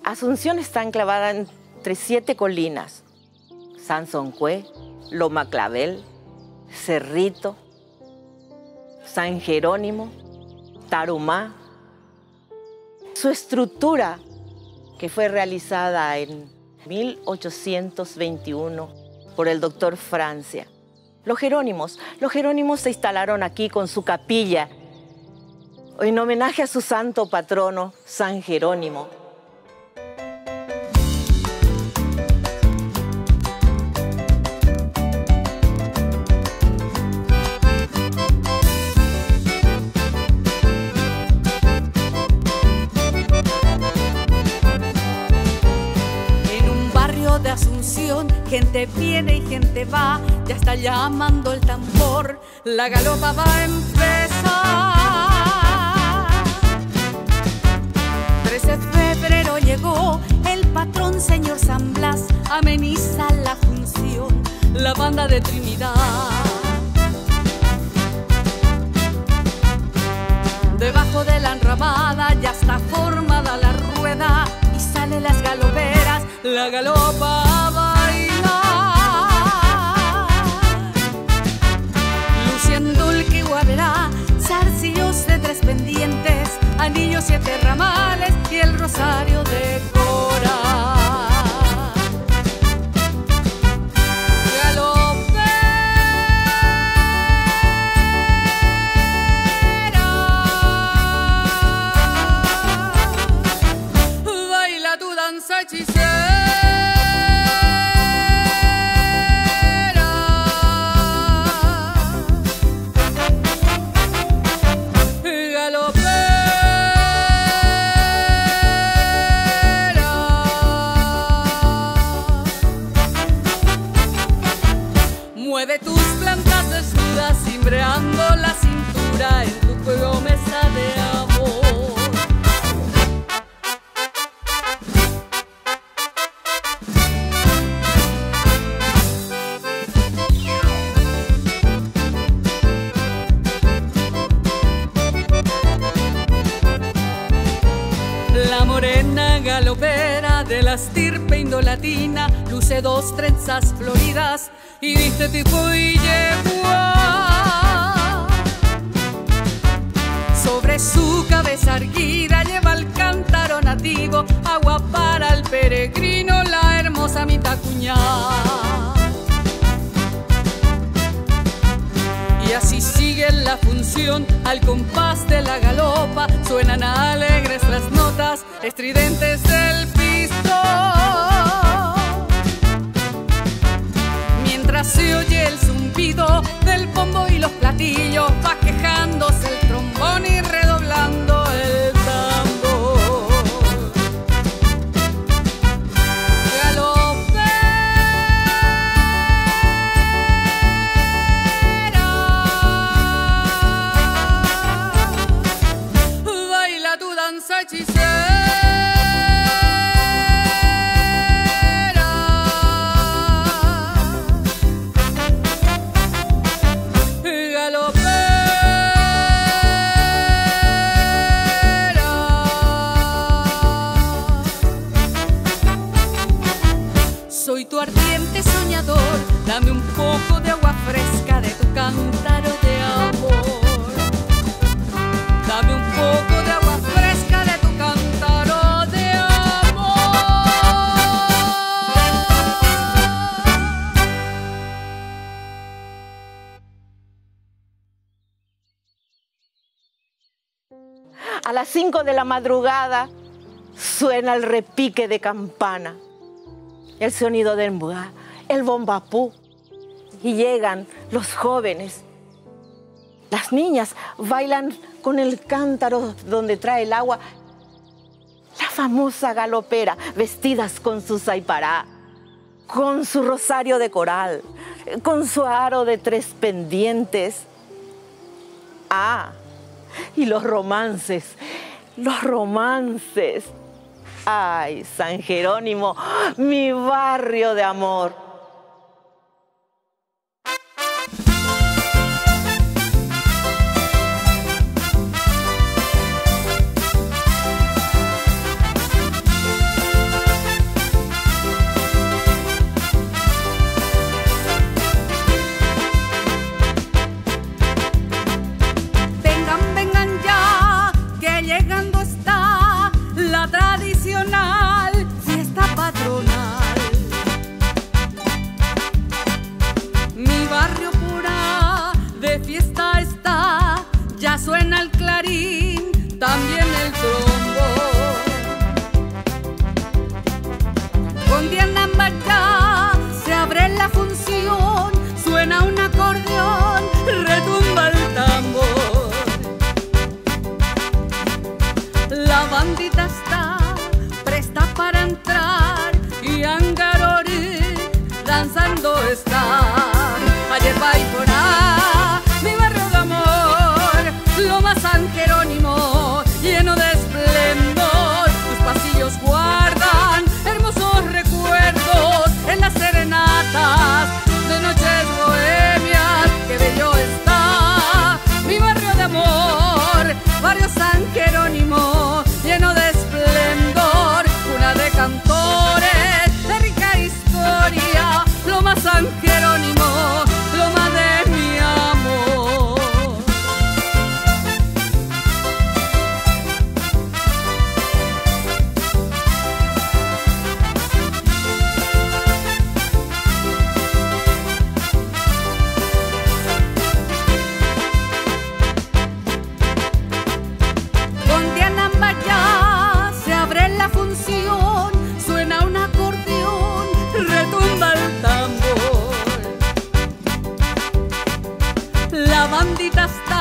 Asunción está enclavada entre 7 colinas: Sansoncué, Loma Clavel, Cerrito, San Jerónimo, Tarumá. Su estructura, que fue realizada en 1821 por el doctor Francia. Los Jerónimos se instalaron aquí con su capilla en homenaje a su santo patrono, San Jerónimo. Asunción, gente viene y gente va, ya está llamando el tambor, la galopa va a empezar. 13 de febrero llegó el patrón señor San Blas, ameniza la función, la banda de Trinidad. Debajo de la enramada ya está formada la rueda y salen las galoperas, la galopa a bailar. Luciendo el que guaverá, zarcillos de 3 pendientes, anillos 7 ramales y el rosario de coral. Mueve tus plantas desnudas, cimbreando la cintura en tu juego mesa de amor. La morena galopera de la estirpe indolatina luce 2 trenzas floridas y viste tipo y yegua. Sobre su cabeza erguida lleva el cántaro nativo, agua para el peregrino, la hermosa Mitacuñá. Y así sigue la función, al compás de la galopa suenan alegres las notas estridentes del pistón. Mientras se oye el zumbido del bombo y los platillos, va quejándose el trombón y redoblando el tambor. Galopera, baila tu danza hechicera. Soy tu ardiente soñador, dame un poco de agua fresca de tu cántaro de amor. Dame un poco de agua fresca de tu cántaro de amor. A las 5 de la madrugada suena el repique de campana, el sonido del mbua, el bombapú, y llegan los jóvenes. Las niñas bailan con el cántaro donde trae el agua, la famosa galopera, vestidas con su saipará, con su rosario de coral, con su aro de 3 pendientes. Ah, y los romances, los romances. Ay, San Jerónimo, mi barrio de amor. danzando está. Ayer Baiporá, mi barrio de amor, Loma San Jerónimo, lleno de esplendor. Tus pasillos guardan hermosos recuerdos en las serenatas de noches bohemias. Qué bello está mi barrio de amor, barrio San Jerónimo, lleno de esplendor, cuna de cantores, de rica historia. Loma San Jerónimo, loma de mi amor. Con Diana Maya se abre la función, suena un acordeón, retumba el tambor. La bandita está